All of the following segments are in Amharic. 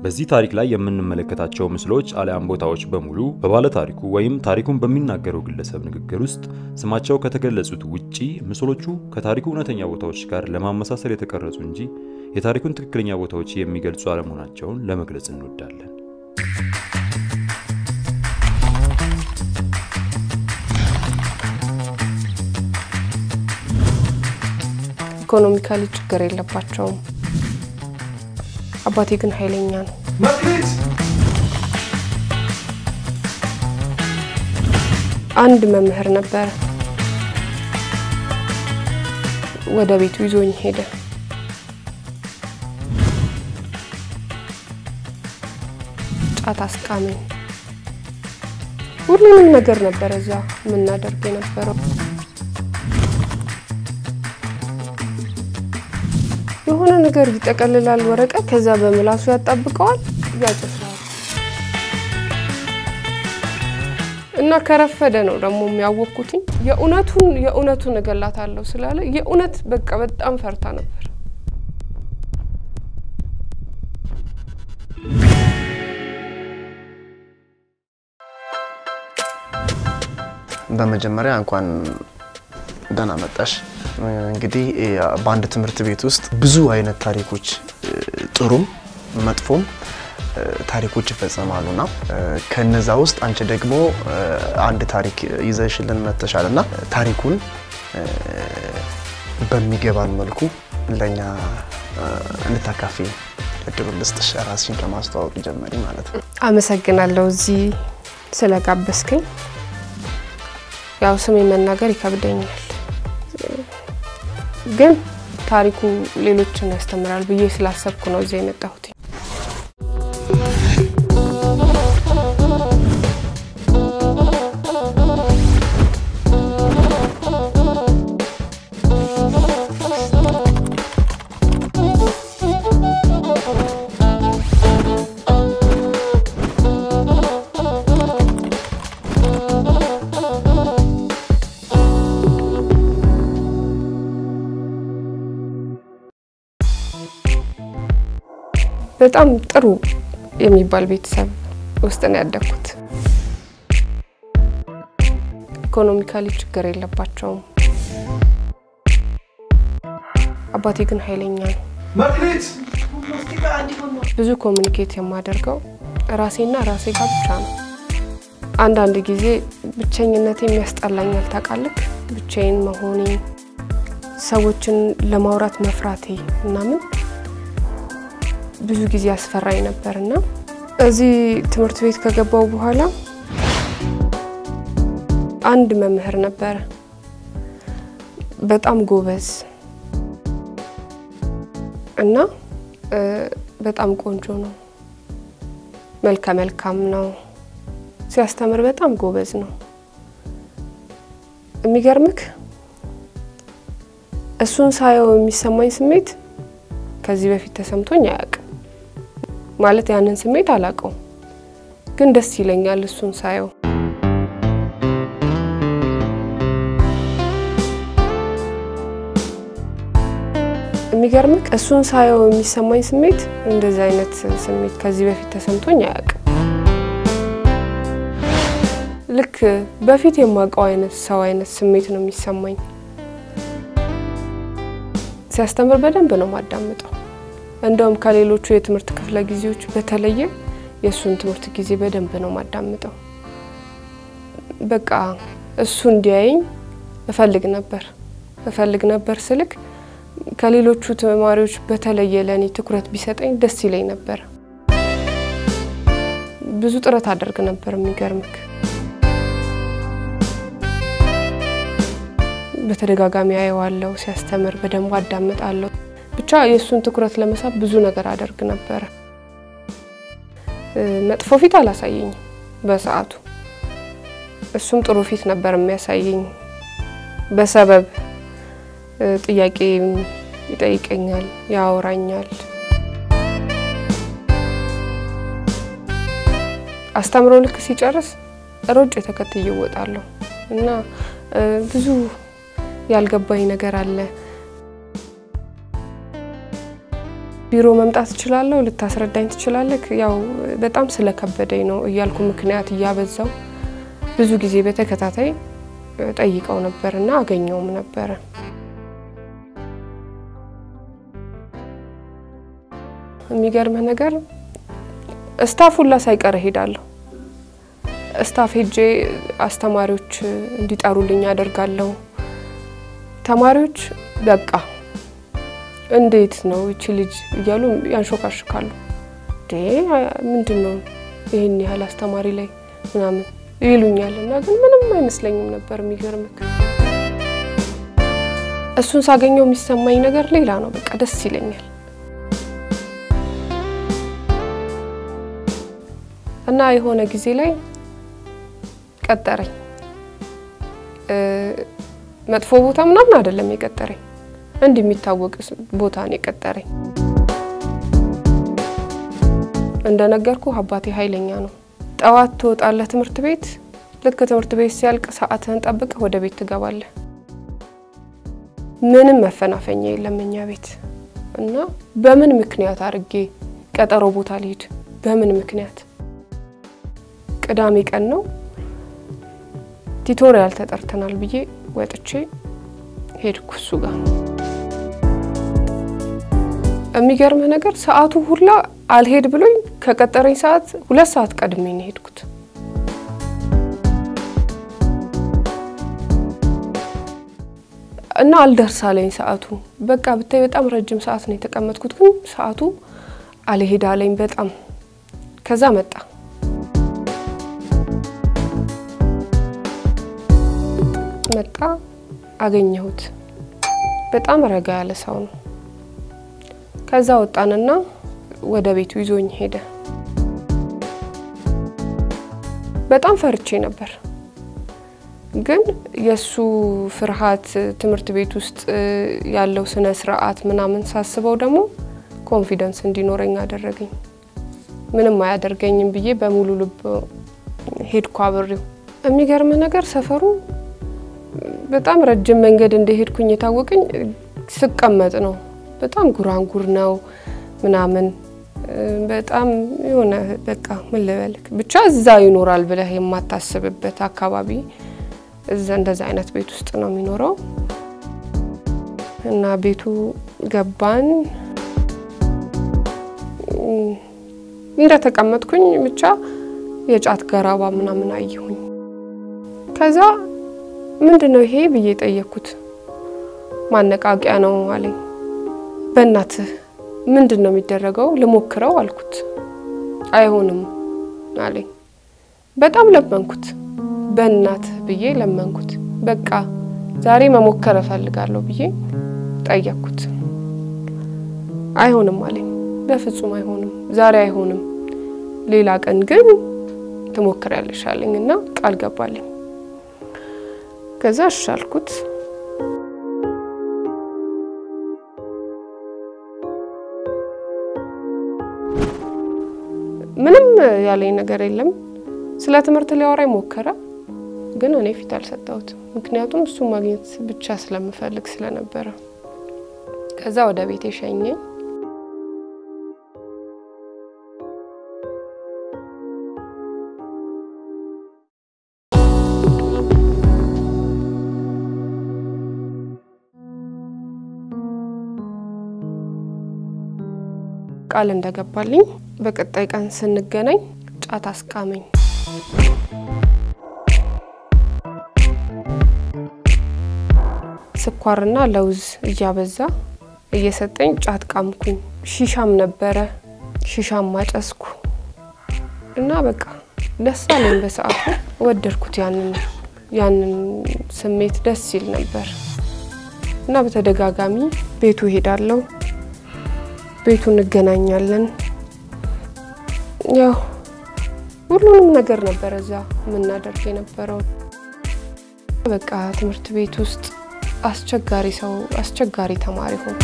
በዚህ ታሪክ ላይ የምንመለከታቸው ምስሎች አለያም ቦታዎች በሙሉ በባለ ታሪኩ ወይም ታሪኩን በሚናገረው ግለሰብ ንግግር ውስጥ ስማቸው ከተገለጹት ውጪ ምስሎቹ ከታሪኩ እውነተኛ ቦታዎች ጋር ለማመሳሰል የተቀረጹ እንጂ የታሪኩን ትክክለኛ ቦታዎች የሚገልጹ አለመሆናቸውን ለመግለጽ እንወዳለን። ኢኮኖሚካሊ ችግር የለባቸውም። አባቴ ግን ኃይለኛ ነው። አንድ መምህር ነበር። ወደ ቤቱ ይዞኝ ሄደ። ጫት አስቃመኝ። ሁሉንም ነገር ነበር እዛ ምን እናደርግ የነበረው። የሆነ ነገር ይጠቀልላል ወረቀት ከዛ በምላሱ ያጣብቀዋል ያጨሳል እና ከረፈደ ነው ደግሞ የሚያወቁት የኡነቱን ነገላታለሁ ስላለ የኡነት በቃ በጣም ፈርታ ነበር። በመጀመሪያ እንኳን ደህና መጣሽ። እንግዲህ በአንድ ትምህርት ቤት ውስጥ ብዙ አይነት ታሪኮች ጥሩም መጥፎም ታሪኮች ይፈጸማሉና ከነዛ ውስጥ አንቺ ደግሞ አንድ ታሪክ ይዘሽልን መተሻልና ታሪኩን በሚገባን መልኩ ለኛ እንታካፊ እድሉን ልስጥሽ። ራስሽን ከማስተዋወቅ ጀመሪ ማለት ነው። አመሰግናለሁ እዚህ ስለጋበዝከኝ። ያው ስሜ መናገር ይከብደኛል ግን ታሪኩ ሌሎችን ያስተምራል ብዬ ስላሰብኩ ነው እዚህ የመጣሁት። በጣም ጥሩ የሚባል ቤተሰብ ውስጥ ነው ያደግኩት። ኢኮኖሚካሊ ችግር የለባቸውም። አባቴ ግን ኃይለኛ ነው። ብዙ ኮሙኒኬት የማደርገው ራሴ ጋር ብቻ ነው። አንዳንድ ጊዜ ብቸኝነት የሚያስጠላኛል ታውቃለህ። ብቻዬን መሆኔ ሰዎችን ለማውራት መፍራቴ ምናምን ብዙ ጊዜ ያስፈራኝ ነበርና እዚህ ትምህርት ቤት ከገባው በኋላ አንድ መምህር ነበር በጣም ጎበዝ እና በጣም ቆንጆ ነው። መልካም ነው። ሲያስተምር በጣም ጎበዝ ነው። የሚገርምክ እሱን ሳየው የሚሰማኝ ስሜት ከዚህ በፊት ተሰምቶኝ አያውቅም። ማለት ያንን ስሜት አላውቀው ግን ደስ ይለኛል እሱን ሳየው። የሚገርምክ እሱን ሳየው የሚሰማኝ ስሜት እንደዚህ አይነት ስሜት ከዚህ በፊት ተሰምቶኝ አያውቅም። ልክ በፊት የማውቀው አይነት ሰው አይነት ስሜት ነው የሚሰማኝ። ሲያስተምር በደንብ ነው ማዳመጠው። እንደውም ከሌሎቹ የትምህርት ክፍለ ጊዜዎች በተለየ የሱን ትምህርት ጊዜ በደንብ ነው ማዳመጠው። በቃ እሱ እንዲያየኝ እፈልግ ነበር ስልክ ከሌሎቹ ተማሪዎች በተለየ ለኔ ትኩረት ቢሰጠኝ ደስ ይለኝ ነበር። ብዙ ጥረት አደርግ ነበር። የሚገርምክ በተደጋጋሚ አየዋለሁ ሲያስተምር በደንብ አዳምጣለሁ። ብቻ የሱን ትኩረት ለመሳብ ብዙ ነገር አደርግ ነበር። መጥፎ ፊት አላሳየኝ በሰዓቱ። እሱም ጥሩ ፊት ነበር የሚያሳየኝ። በሰበብ ጥያቄ ይጠይቀኛል፣ ያወራኛል። አስተምሮ ልክ ሲጨርስ ሮጬ ተከትዬ ወጣለሁ እና ብዙ ያልገባኝ ነገር አለ። ቢሮ መምጣት እችላለሁ ልታስረዳኝ ትችላለህ ያው በጣም ስለከበደኝ ነው እያልኩ ምክንያት ያበዛው ብዙ ጊዜ በተከታታይ ጠይቀው ነበርና አገኘውም ነበር የሚገርም ነገር ስታፉላ ሳይቀር ሄዳለሁ ስታፍ ሄጄ አስተማሪዎች እንዲጠሩልኝ አደርጋለሁ ተማሪዎች በቃ እንዴት ነው እቺ ልጅ ይያሉ ያንሾካሽካሉ ምንድነው ይሄን ያህል አስተማሪ ላይ ምናምን ይሉኛልና ግን ምንም አይመስለኝም ነበር የሚገርምክ እሱን ሳገኘው የሚሰማኝ ነገር ሌላ ነው በቃ ደስ ይለኛል እና የሆነ ጊዜ ላይ ቀጠረኝ መጥፎ ቦታ ምናምን አይደለም የቀጠረኝ እንዴ የሚታወቅ ቦታ ነው የቀጠረኝ እንደነገርኩ አባቴ ኃይለኛ ነው ጠዋት ተወጣለ ትምርት ቤት ልክ ትምርት ቤት ሲያልቅ ሰዓትን ጠብቀ ወደ ቤት ትገባለህ ምንም መፈናፈኛ የለምኛ ቤት እና በምን ምክንያት አርጌ ቀጠሮ ቦታ ልሂድ በምን ምክንያት ቅዳሜ ቀን ነው ቲቶሪያል ተጠርተናል ብዬ ወጥቼ ሄድኩ እሱ ጋር የሚገርም ነገር ሰዓቱ ሁላ አልሄድ ብሎኝ ከቀጠረኝ ሰዓት 2 ሰዓት ቀድሜ ነው ሄድኩት እና አልደርሳለኝ ሰዓቱ በቃ ብታይ በጣም ረጅም ሰዓት ነው የተቀመጥኩት ግን ሰዓቱ አልሄዳለኝ በጣም ከዛ መጣ አገኘሁት በጣም ረጋ ያለ ሰው ነው ከዛ ወጣንና ወደ ቤቱ ይዞኝ ሄደ በጣም ፈርቼ ነበር ግን የሱ ፍርሃት ትምርት ቤት ውስጥ ያለው ስነ ስርዓት ምናምን ሳስበው ደግሞ ኮንፊደንስ እንዲኖረኝ አደረገኝ ምንም አያደርገኝም ብዬ በሙሉ ልብ ሄድኩ አብሬው የሚገርም ነገር ሰፈሩ በጣም ረጅም መንገድ እንደሄድኩኝ የታወቀኝ ስቀመጥ ነው በጣም ጉራንጉር ነው ምናምን በጣም የሆነ በቃ ምን ልበልክ ብቻ እዛ ይኖራል ብለህ የማታስብበት አካባቢ እዛ እንደዛ አይነት ቤት ውስጥ ነው የሚኖረው እና ቤቱ ገባን ተቀመጥኩኝ ብቻ የጫት ገራባ ምናምን አየሁኝ ከዛ ምንድነው ይሄ ብዬ ጠየቅኩት ማነቃቂያ ነው አለኝ በእናት ምንድነው የሚደረገው ለሞክረው አልኩት አይሆንም አለኝ በጣም ለመንኩት በእናት ብዬ ለመንኩት በቃ ዛሬ መሞከር ፈልጋለሁ ብዬ ጠየቅኩት አይሆንም አለኝ በፍጹም አይሆንም ዛሬ አይሆንም ሌላ ቀን ግን ተሞክራለሽ አለኝና ቃል ገባልኝ ከዛ አልኩት ምንም ያለኝ ነገር የለም ስለ ትምርት ሊያወራኝ ሞከረ ግን እኔ ፊት አልሰጣሁት ምክንያቱም እሱ ማግኘት ብቻ ስለምፈልግ ስለነበረ ከዛ ወደ ቤቴ ሸኘኝ ቃል እንደገባልኝ በቀጣይ ቀን ስንገናኝ ጫት አስቃመኝ ስኳርና ለውዝ እያበዛ እየሰጠኝ ጫት ቃምኩኝ ሺሻም ነበረ ሺሻም ማጨስኩ እና በቃ ደስ አለኝ በሰዓቱ ወደድኩት ያንን ስሜት ደስ ይል ነበር እና በተደጋጋሚ ቤቱ ሄዳለሁ ቤቱ እንገናኛለን ያው ሁሉንም ነገር ነበር እዛ ምን እናደርግ የነበረው በቃ ትምርት ቤት ውስጥ አስቸጋሪ ተማሪ ሆንኩ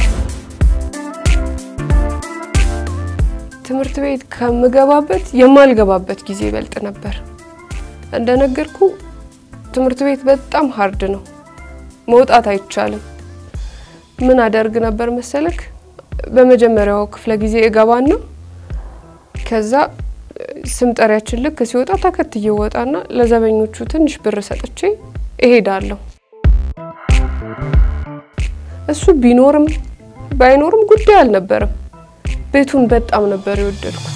ትምርት ቤት ከምገባበት የማልገባበት ጊዜ ይበልጥ ነበር እንደነገርኩ ትምርት ቤት በጣም ሃርድ ነው መውጣት አይቻልም ምን አደርግ ነበር መሰለክ በመጀመሪያው ክፍለ ጊዜ እገባና ከዛ ስም ጠሪያችን ልክ ሲወጣ ተከትዬ ወጣና ለዘበኞቹ ትንሽ ብር ሰጥቼ እሄዳለሁ እሱ ቢኖርም ባይኖርም ጉዳይ አልነበረም ቤቱን በጣም ነበር የወደድኩት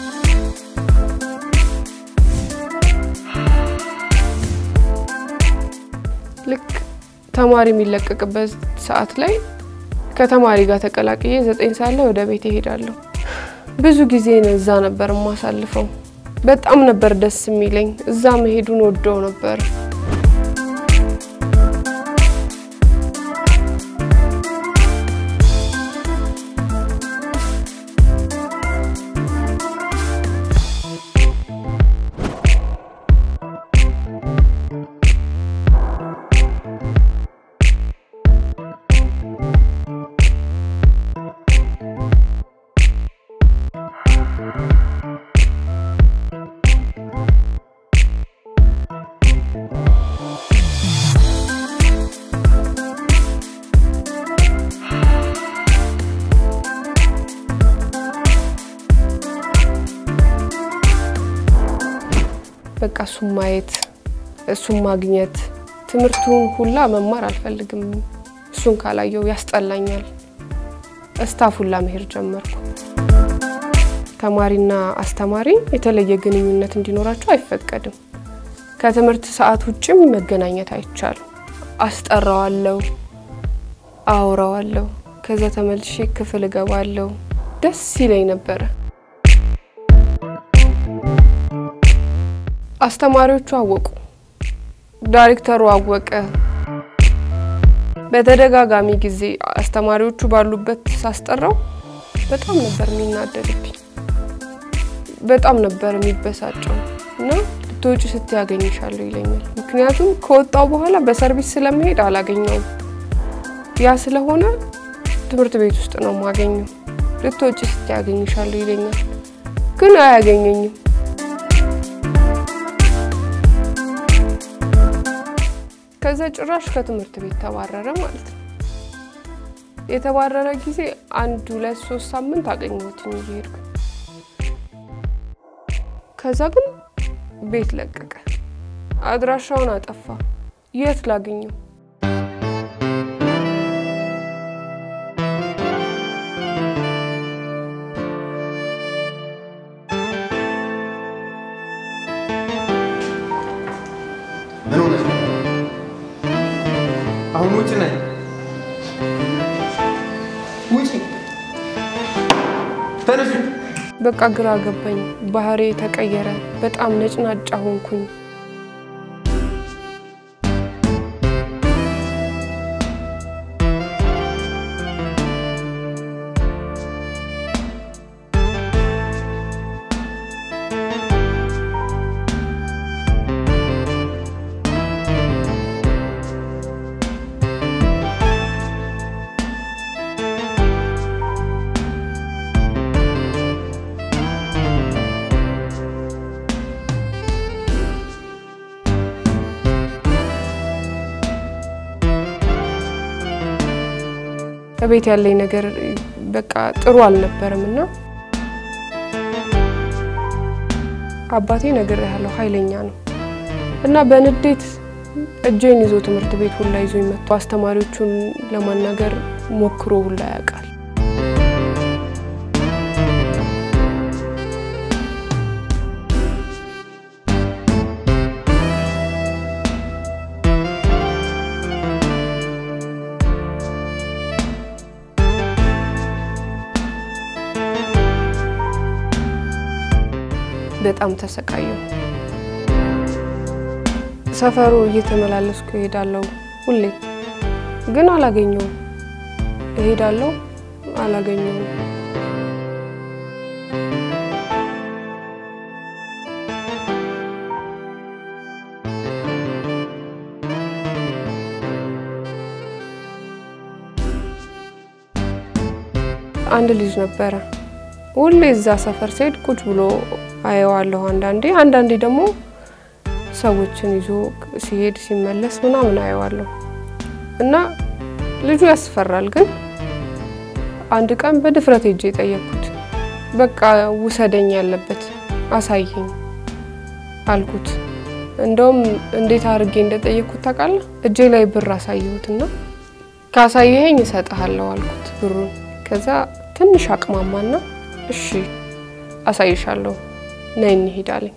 ልክ ተማሪ የሚለቀቅበት ሰዓት ላይ ከተማሪ ጋር ተቀላቅዬ 9 ሰዓት ላይ ወደ ቤት እሄዳለሁ ብዙ ጊዜ እዛ ነበር ማሳልፈው በጣም ነበር ደስ የሚለኝ እዛ መሄዱን ወደው ነበር በቃ ሱማየት ሱማግኘት ትምርቱን ሁላ መማር አልፈልግም እሱን ካላየው ያስጠላኛል እስታፍ ሁላ መሄድ ጀመርኩ ተማሪና አስተማሪ የተለየ ግንኙነት እንዲኖራቸው አይፈቀድም ከትምርት ሰዓት ውጪም መገናኘት አይቻልም አስጠራዋለሁ አውራዋለሁ ከዛ ተመልሼ ክፍል ገባለሁ ደስ ይለኝ ነበር አስተማሪዎቹ አወቁ ዳይሬክተሩ አወቀ በተደጋጋሚ ጊዜ አስተማሪዎቹ ባሉበት ሳስጠራው በጣም ነበር የሚናደድብኝ በጣም ነበር የሚበሳጨው እና ልትወጪ ስትያገኝሻለሁ ይለኛል ምክንያቱም ከወጣው በኋላ በሰርቪስ ስለመሄድ አላገኘውም ያ ስለሆነ ትምህርት ቤት ውስጥ ነው ማገኘው ልትወጪ ስትያገኝሻለሁ ይለኛል ግን አያገኘኝም ከዛ ጭራሽ ከትምህርት ቤት ተባረረ ማለት ነው የተባረረ ጊዜ 1 2 3 ሳምንት አገኘሁትኝ ይሄድኩ ከዛ ግን ቤት ለቀቀ አድራሻውን አጠፋ የት ላገኘው አሁን ውጪ ነኝ ውጪ ተነሽ በቃ ግራ ገባኝ ባህሪ ተቀየረ በጣም ነጭናጫ ሆንኩኝ ከቤት ያለኝ ነገር በቃ ጥሩ አልነበረምና አባቴ ነገር ያለው ኃይለኛ ነው እና በንዴት እጄን ይዞ ትምህርት ቤት ሁላ ይዞ ይመጣ አስተማሪዎቹን ለማናገር ሞክሮ ሁላ ያቃል በጣም ተሰቃየው ሰፈሩ እየተመላለስኩ ሄዳለሁ ሁሌ ግን አላገኘው ሄዳለሁ አላገኘው አንድ ልጅ ነበር ሁሌ እዛ ሰፈር ሲሄድ ቁጭ ብሎ አየዋለሁ አንዳንዴ ደግሞ ሰዎችን ይዞ ሲሄድ ሲመለስ ምናምን አየዋለሁ እና ልጁ ያስፈራል ግን አንድ ቀን በድፍረት ሄጄ ጠየቅኩት በቃ ውሰደኝ ያለበት አሳየኝ አልኩት እንደውም እንዴት አርጌ እንደጠየቅኩት ታውቃለህ እጄ ላይ ብር አሳየሁትና ካሳየኝ እሰጥሃለሁ አልኩት ብሩን ከዛ ትንሽ አቅማማና እሺ አሳይሻለሁ ነይ እንሂዳለን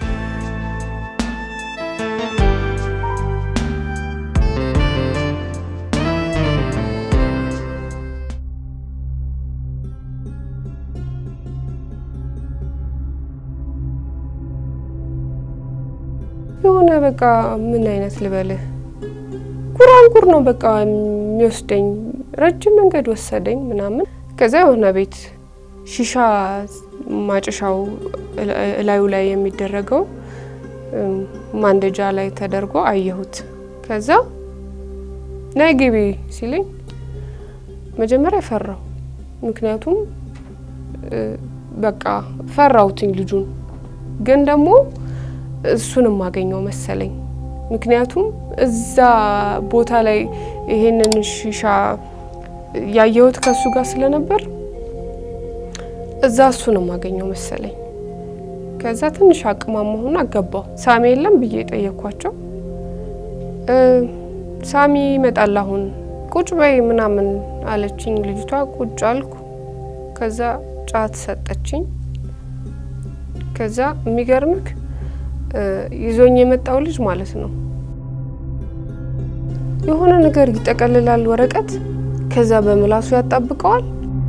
የሆነ በቃ ምን አይነት ልበልህ ጉራንጉር ነው በቃ የሚወስደኝ ረጅም መንገድ ወሰደኝ ምናምን ከዛ የሆነ ቤት ሺሻ ማጨሻው ላዩ ላይ የሚደረገው ማንደጃ ላይ ተደርጎ አየሁት ከዛ ነይ ግቢ ሲለኝ መጀመሪያ ፈራው ምክንያቱም በቃ ፈራውትኝ ልጁን ግን ደግሞ እሱንም ማገኘው መሰለኝ ምክንያቱም እዛ ቦታ ላይ ይሄንን ሺሻ ያየሁት ከሱ ጋር ስለነበር እዛ እሱንም ማገኘው መሰለኝ ከዛ ትንሽ አቅማማ ሆነ አገባው ሳሚ የለም ብዬ ጠየቅኳቸው ሳሚ ይመጣል አሁን ቁጭ በይ ምናምን አለችኝ ልጅቷ ቁጭ አልኩ ከዛ ጫት ሰጠችኝ ከዛ የሚገርምክ ይዞኝ የመጣው ልጅ ማለት ነው የሆነ ነገር ይጠቀልላል ወረቀት ከዛ በመላሱ ያጣብቀዋል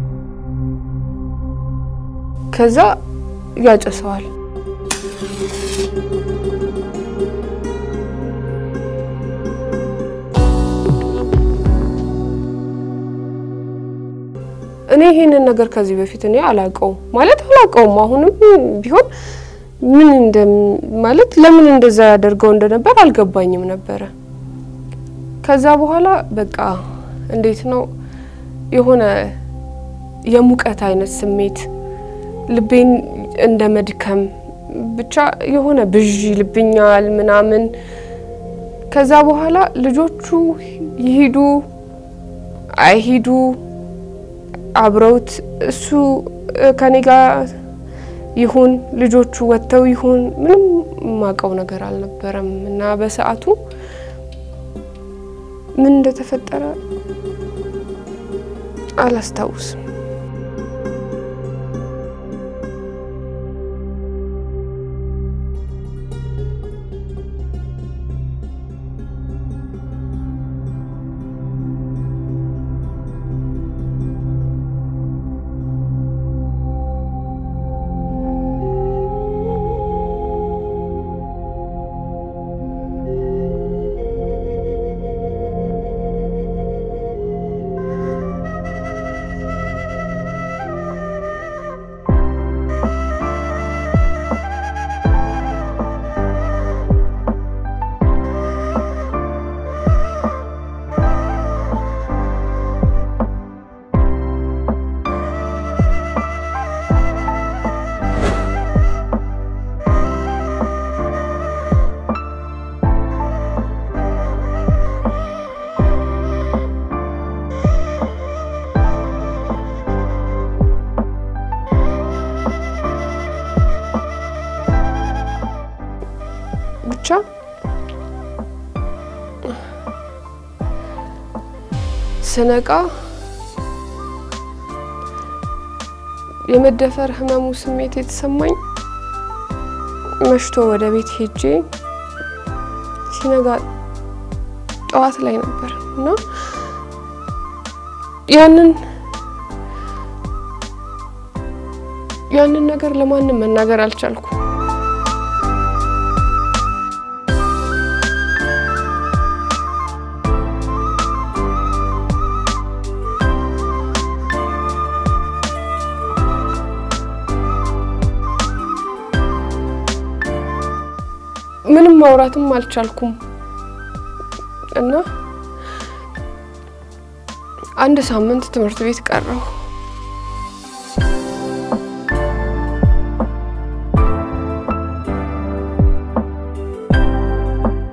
ከዛ ያጨሰዋል እኔ ይሄንን ነገር ከዚህ በፊት እኔ አላቀው ማለት አላቀውም አሁንም ቢሆን ምን ማለት ለምን እንደዛ ያደርገው እንደነበር አልገባኝም ነበር ከዛ በኋላ በቃ እንዴት ነው የሆነ የሙቀት አይነት ስሜት ልቤን እንደመድከም ብቻ የሆነ ብዥ ልብኛል ምናምን ከዛ በኋላ ልጆቹ ይሄዱ አይሄዱ አብረውት እሱ ከኔ ጋር ይሁን ልጆቹ ወተው ይሁን ምንም ማቀው ነገር አልነበረም እና በሰዓቱ ምን እንደተፈጠረ አላስታውስም ብቻ ስነቃ የመደፈር ህመሙ ስሜት የተሰማኝ መሽቶ ወደ ቤት ሄጄ ሲነጋ ጠዋት ላይ ነበር እና ያንን ነገር ለማንም መናገር አልቻልኩም ምንም ማውራትም አልቻልኩም እና አንድ ሳምንት ትምህርት ቤት ቀረው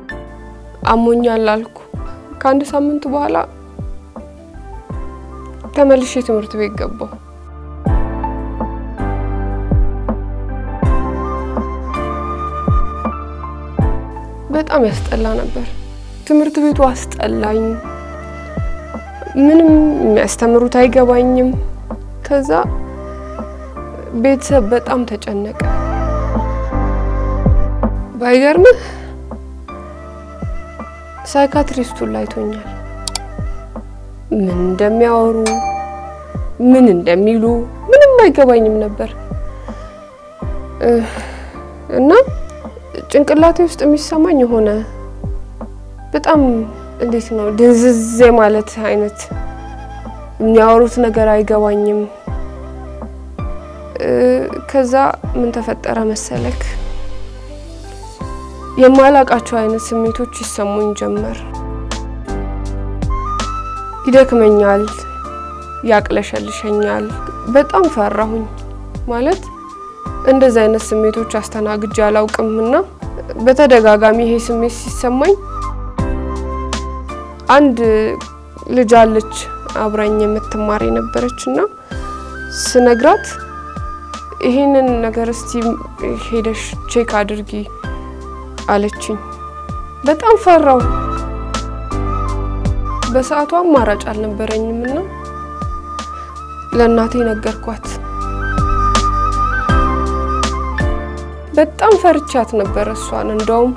አሞኛል አልኩ ከአንድ ሳምንት በኋላ ተመልሼ ትምህርት ቤት ገባሁ በጣም ያስጠላ ነበር ትምህርት ቤቱ አስጠላኝ ምንም የሚያስተምሩት አይገባኝም ከዛ ቤተሰብ በጣም ተጨነቀ ባይገርምህ ሳይካትሪስቱ ላይቶኛል ምን እንደሚያወሩ ምን እንደሚሉ ምንም አይገባኝም ነበር እና ጭንቅላቴ ውስጥ የሚሰማኝ ሆነ በጣም እንዴት ነው ድንዝዝ ማለት አይነት የሚያወሩት ነገር አይገባኝም ከዛ ምን ተፈጠረ መሰለክ የማላቃቸው አይነት ስሜቶች ይሰሙኝ ጀመር ይደክመኛል ያቅለሸልሸኛል በጣም ፈራሁኝ ማለት እንደዛ አይነት ስሜቶች አስተናግጄ አላውቅምና በተደጋጋሚ ይሄ ስሜት ሲሰማኝ አንድ ልጅ አለች አብራኝ የምትማር የነበረችና ስነግራት ይሄንን ነገር እስቲ ሄደሽ ቼክ አድርጊ አለችኝ በጣም ፈራው በሰዓቱ አማራጭ አልነበረኝምና ለእናቴ ነገርኳት በጣም ፈርቻት ነበር እሷን እንደውም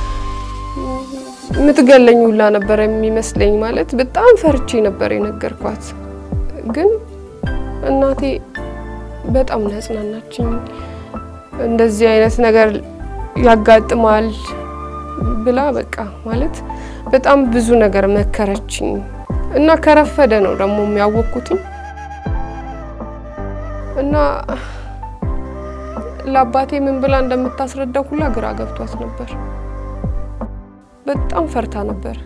ምትገለኝ ሁላ ነበር የሚመስለኝ ማለት በጣም ፈርቼ ነበር የነገርኳት ግን እናቴ በጣም ነጽናናችኝ እንደዚህ አይነት ነገር ያጋጥማል ብላ በቃ ማለት በጣም ብዙ ነገር መከረችኝ እና ከረፈደ ነው ደግሞ የሚያወቁት እና ለአባቴ ምን ብላ እንደምታስረዳው ሁላ ግራ ገብቷት ነበር በጣም ፈርታ ነበር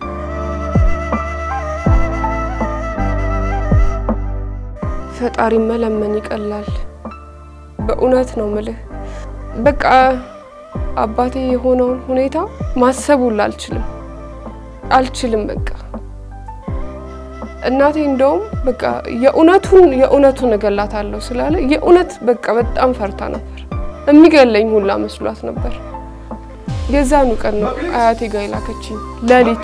ፈጣሪ መለመን ይቀላል በእውነት ነው ማለት በቃ አባቴ የሆነውን ሁኔታ ማሰብ ሁላ አልችልም በቃ እናቴ እንደውም በቃ የእውነቱን እገላታለሁ ስላለ የእውነት በቃ በጣም ፈርታ ነበር የሚገለኝ ሁላ መስሏት ነበር የዛኑ ቀን ነው አያቴ ጋር ላከችኝ ለሊት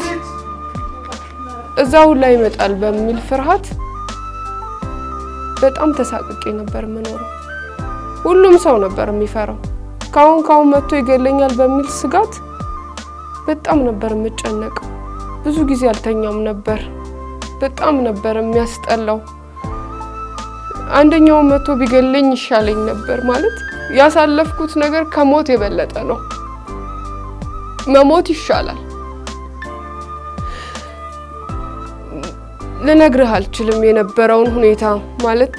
እዛው ላይ ይመጣል በሚል ፍርሃት በጣም ተሳቅቄ ነበር መኖረው ሁሉም ሰው ነበር የሚፈራው ካሁን መጥቶ ይገለኛል በሚል ስጋት በጣም ነበር የምጨነቀው ብዙ ጊዜ አልተኛም ነበር በጣም ነበር የሚያስጠላው አንደኛው መጥቶ ቢገለኝ ይሻለኝ ነበር ማለት ያሳለፍኩት ነገር ከሞት የበለጠ ነው መሞት ይሻላል ለነግርህ አልችልም የነበረውን ሁኔታ ማለት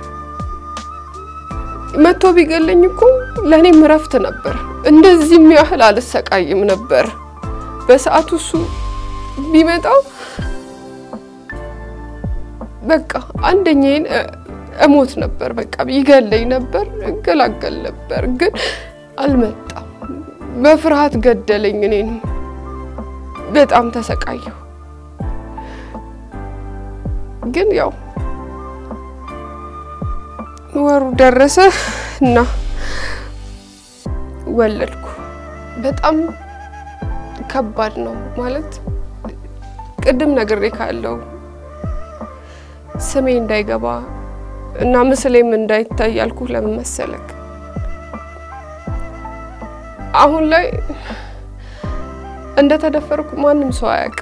መጥቶ ቢገለኝ እኮ ለኔ ምረፍት ነበር እንደዚህ የሚያህል አልሰቃይም ነበር በሰዓቱ እሱ ቢመጣው በቃ አንደኛዬን እሞት ነበር በቃ ይገለኝ ነበር እንገላገል ነበር ግን አልመጣም በፍርሃት ገደለኝ እኔን በጣም ተሰቃየሁ ግን ያው ወሩ ደረሰና ወለድኩ በጣም ከባድ ነው ማለት ቅድም ነግሬ ካለው ስሜ እንዳይገባ እና ምስሌም እንዳይታይ ያልኩ ለምን መሰለክ አሁን ላይ እንደተደፈርኩ ማንንም ሰው አያውቅ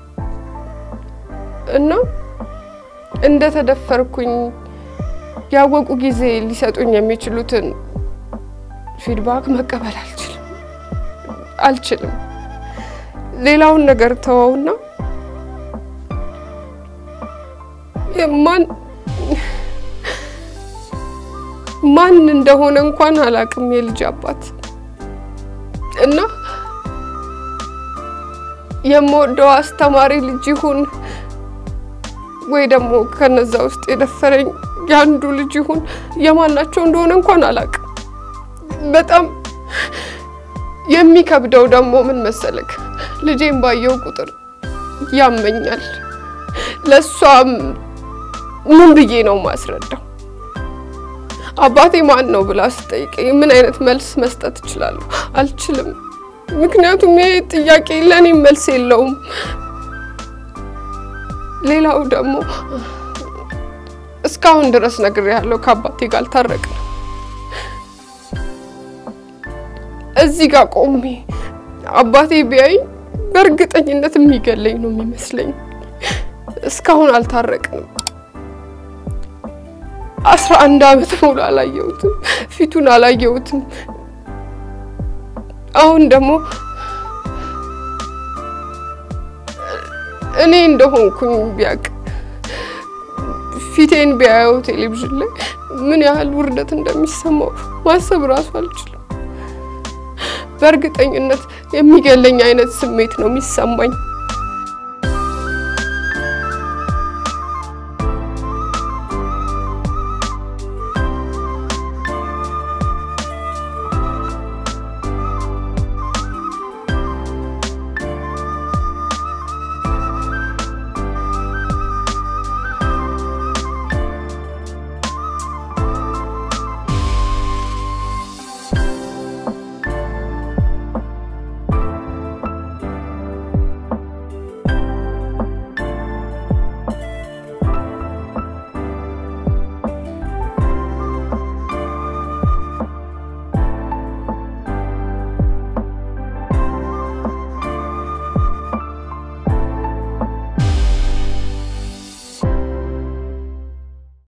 እና እንደተደፈርኩኝ ያወቁ ጊዜ ሊሰጡኝ የሚችሉትን ፊድባክ መቀበል አልችልም ሌላውን ነገር ተወውና ማን እንደሆነ እንኳን አላቅም የልጅ አባት እና የምወደው አስተማሪ ልጅ ይሁን ወይ ደግሞ ከነዛ ውስጥ የደፈረኝ ያንዱ ልጅ ይሁን የማናቸው እንደሆነ እንኳን አላቅም በጣም የሚከብደው ደግሞ ምን መሰለክ ልጄን ባየው ቁጥር ያመኛል ለሷም ምን ብዬ ነው ማስረዳው? አባቴ ማን ነው ብላ ስጠይቀኝ ምን አይነት መልስ መስጠት እችላለሁ? አልችልም። ምክንያቱም ይሄ ጥያቄ ለኔ መልስ የለውም። ሌላው ደግሞ እስካሁን ድረስ ነግሬያለሁ ከአባቴ ጋር አልታረቅንም። እዚህ ጋር ቆሜ አባቴ ቢያይ በእርግጠኝነት የሚገለኝ ነው የሚመስለኝ። እስካሁን አልታረቅንም። 11 ዓመት ሙሉ አላየሁትም፣ ፊቱን አላየሁትም። አሁን ደግሞ እኔ እንደሆንኩኝ ቢያቅ ፊቴን ቢያየው ቴሌቪዥን ላይ ምን ያህል ውርደት እንደሚሰማው ማሰብ ራሱ አልችልም። በእርግጠኝነት የሚገለኝ አይነት ስሜት ነው የሚሰማኝ።